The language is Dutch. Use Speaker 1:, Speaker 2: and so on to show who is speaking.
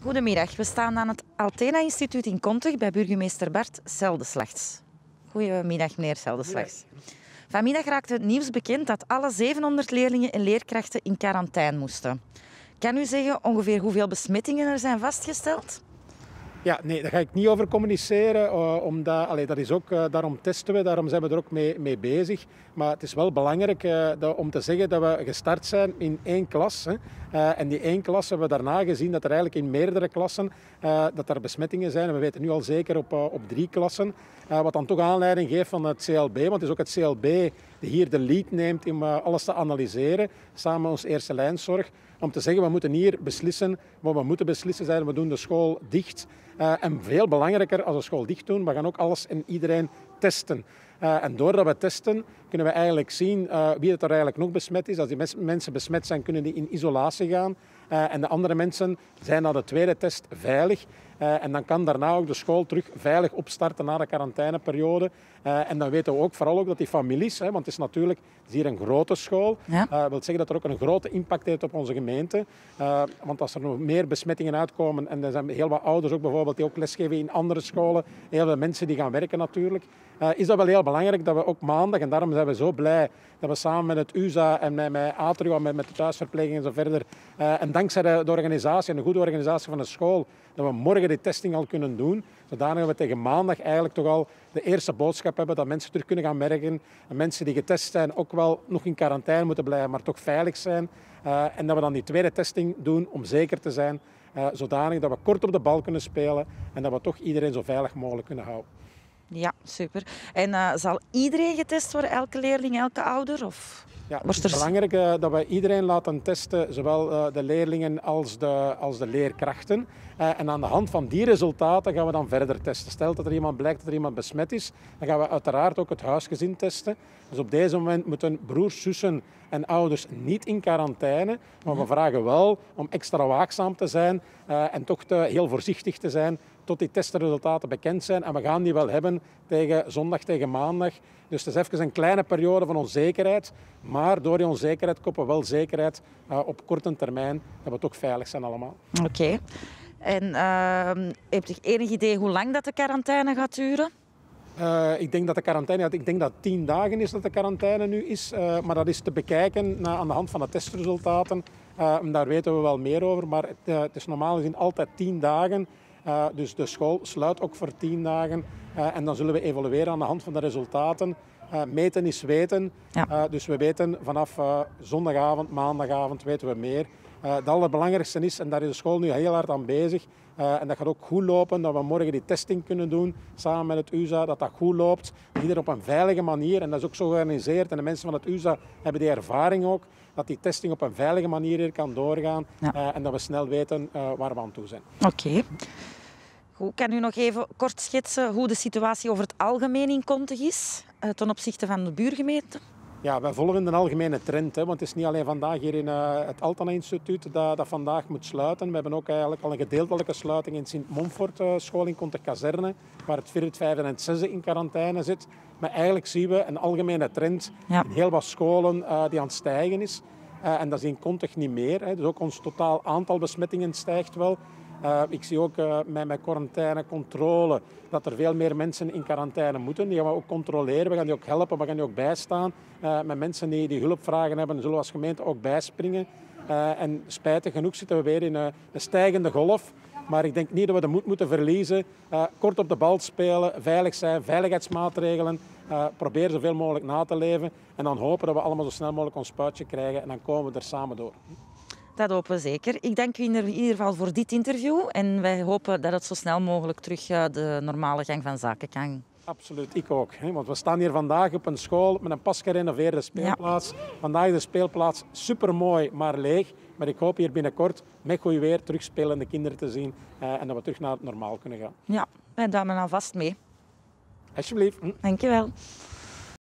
Speaker 1: Goedemiddag, we staan aan het Altena-instituut in Kontich bij burgemeester Bart Seldeslachts. Goedemiddag, meneer Seldeslachts. Vanmiddag raakte het nieuws bekend dat alle 700 leerlingen en leerkrachten in quarantaine moesten. Kan u zeggen ongeveer hoeveel besmettingen er zijn vastgesteld?
Speaker 2: Ja, nee, daar ga ik niet over communiceren, omdat, dat is ook, daarom testen we, daarom zijn we er ook mee bezig. Maar het is wel belangrijk om te zeggen dat we gestart zijn in één klas. Hè. En die één klas hebben we daarna gezien dat er eigenlijk in meerdere klassen dat er besmettingen zijn. En we weten nu al zeker op 3 klassen. Wat dan toch aanleiding geeft van het CLB, want het is ook het CLB die hier de lead neemt om alles te analyseren, samen met ons eerste lijnzorg. Om te zeggen, we moeten hier beslissen wat we moeten beslissen zijn. We doen de school dicht. En veel belangrijker, als we school dicht doen, we gaan ook alles en iedereen testen. En doordat we testen, kunnen we eigenlijk zien wie er eigenlijk nog besmet is. Als die mensen besmet zijn, kunnen die in isolatie gaan. En de andere mensen zijn na de tweede test veilig. En dan kan daarna ook de school terug veilig opstarten na de quarantaineperiode. En dan weten we ook vooral ook dat die families, want het is natuurlijk hier een grote school, wil zeggen dat er ook een grote impact heeft op onze gemeente. Want als er nog meer besmettingen uitkomen, en er zijn heel wat ouders ook bijvoorbeeld die ook lesgeven in andere scholen, heel veel mensen die gaan werken natuurlijk, is dat wel heel belangrijk dat we ook maandag, en daarom zijn we zo blij dat we samen met het USA en met Atrio, met de thuisverpleging en zo verder, en dankzij de organisatie en de goede organisatie van de school, dat we morgen die testing al kunnen doen, zodanig we tegen maandag eigenlijk toch al de eerste boodschap hebben dat mensen terug kunnen gaan werken. En mensen die getest zijn ook wel nog in quarantaine moeten blijven, maar toch veilig zijn. En dat we dan die tweede testing doen om zeker te zijn, zodanig dat we kort op de bal kunnen spelen en dat we toch iedereen zo veilig mogelijk kunnen houden.
Speaker 1: Ja, super. En zal iedereen getest worden, elke leerling, elke ouder? Of
Speaker 2: ja, het is belangrijk dat we iedereen laten testen, zowel de leerlingen als de leerkrachten. En aan de hand van die resultaten gaan we dan verder testen. Stel dat er iemand blijkt dat er iemand besmet is, dan gaan we uiteraard ook het huisgezin testen. Dus op deze moment moeten broers, zussen en ouders niet in quarantaine. Maar we vragen wel om extra waakzaam te zijn en toch heel voorzichtig te zijn tot die testresultaten bekend zijn. En we gaan die wel hebben tegen zondag, tegen maandag. Dus het is even een kleine periode van onzekerheid. Maar door die onzekerheid kopen we wel zekerheid op korte termijn dat we toch veilig zijn allemaal.
Speaker 1: Oké. En heb je enig idee hoe lang dat de quarantaine gaat duren?
Speaker 2: Ik denk dat de quarantaine, ik denk dat 10 dagen is dat de quarantaine nu is. Maar dat is te bekijken aan de hand van de testresultaten. Daar weten we wel meer over. Maar het is normaal gezien altijd 10 dagen. Dus de school sluit ook voor 10 dagen. En dan zullen we evalueren aan de hand van de resultaten. Meten is weten. Ja. Dus we weten vanaf zondagavond, maandagavond weten we meer. Het allerbelangrijkste is, en daar is de school nu heel hard aan bezig, en dat gaat ook goed lopen, dat we morgen die testing kunnen doen samen met het USA, dat goed loopt. Ieder op een veilige manier, en dat is ook zo georganiseerd. En de mensen van het USA hebben die ervaring ook, dat die testing op een veilige manier hier kan doorgaan. Ja. En dat we snel weten waar we aan toe zijn.
Speaker 1: Oké. Goed, kan u nog even kort schetsen hoe de situatie over het algemeen in Kontich is, ten opzichte van de buurgemeente?
Speaker 2: Ja, wij volgen de algemene trend, want het is niet alleen vandaag hier in het Altena-instituut dat vandaag moet sluiten. We hebben ook eigenlijk al een gedeeltelijke sluiting in Sint-Montfort school in Kontich Kazerne, waar het 4e, het 5e en het 6e in quarantaine zit. Maar eigenlijk zien we een algemene trend in heel wat scholen die aan het stijgen is. En dat is in Kontich niet meer. Dus ook ons totaal aantal besmettingen stijgt wel. Ik zie ook met mijn quarantainecontrole dat er veel meer mensen in quarantaine moeten. Die gaan we ook controleren, we gaan die ook helpen, we gaan die ook bijstaan. Met mensen die hulpvragen hebben, zullen we als gemeente ook bijspringen. En spijtig genoeg zitten we weer in een stijgende golf. Maar ik denk niet dat we de moed moeten verliezen. Kort op de bal spelen, veilig zijn, veiligheidsmaatregelen. Probeer zoveel mogelijk na te leven. En dan hopen dat we allemaal zo snel mogelijk ons spuitje krijgen. En dan komen we er samen door.
Speaker 1: Dat hopen we zeker. Ik dank u in ieder geval voor dit interview. En wij hopen dat het zo snel mogelijk terug de normale gang van zaken kan.
Speaker 2: Absoluut, ik ook. Want we staan hier vandaag op een school met een pas gerenoveerde speelplaats. Ja. Vandaag is de speelplaats supermooi, maar leeg. Maar ik hoop hier binnenkort met goed weer terug spelende kinderen te zien. En dat we terug naar het normaal kunnen gaan.
Speaker 1: Ja, wij duimen alvast mee.
Speaker 2: Alsjeblieft.
Speaker 1: Dank je wel.